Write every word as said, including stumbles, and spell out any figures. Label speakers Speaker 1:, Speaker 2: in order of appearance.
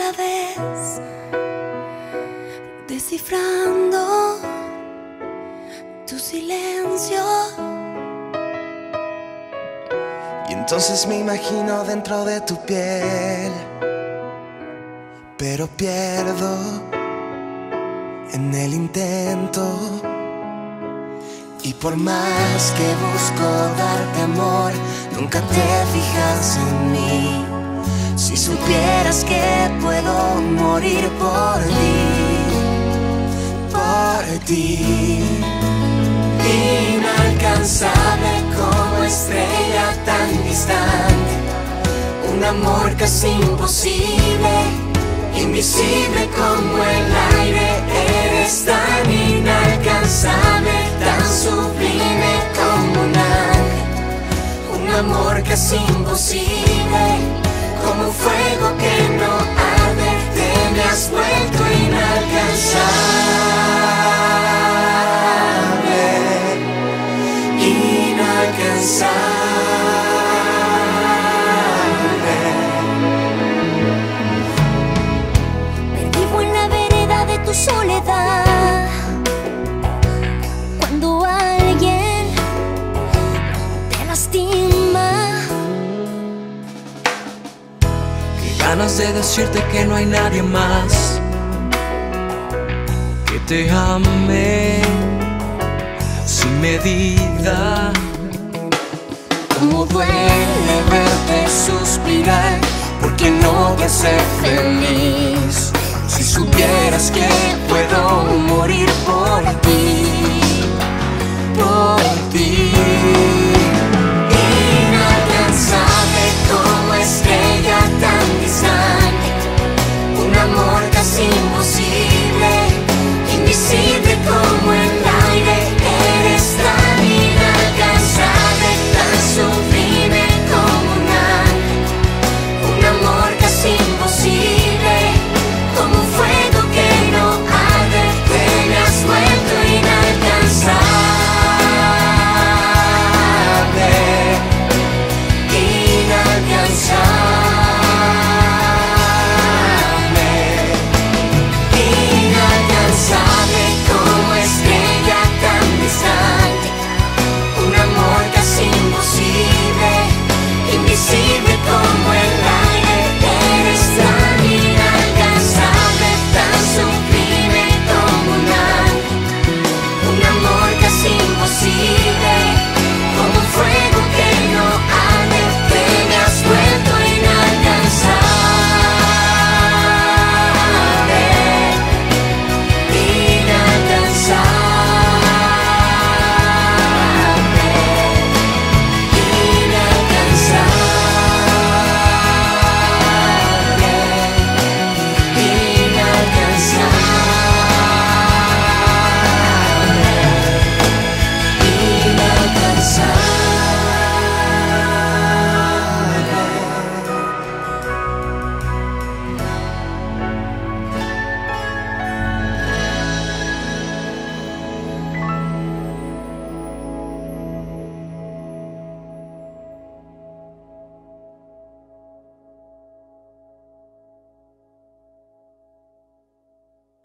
Speaker 1: otra vez, descifrando tu silencio.
Speaker 2: Y entonces me imagino dentro de tu piel, pero pierdo en el intento. Y por más que busco darte amor, nunca te fijas en mí. Si supieras que puedo morir por ti, por ti. Inalcanzable como estrella tan distante, un amor casi imposible, invisible como el aire. Eres tan inalcanzable, tan sublime como un ángel, un amor casi imposible, como fuego que no arde. Te me has vuelto inalcanzable, inalcanzable.
Speaker 1: Vivo en la vereda de tu soledad, cuando alguien te lastima.
Speaker 3: Qué ganas de decirte que no hay nadie más que te ame sin medida.
Speaker 1: Cómo duele verte suspirar, porque no te hace feliz.
Speaker 3: Si supieras que
Speaker 1: Puedo morir por ti, por ti.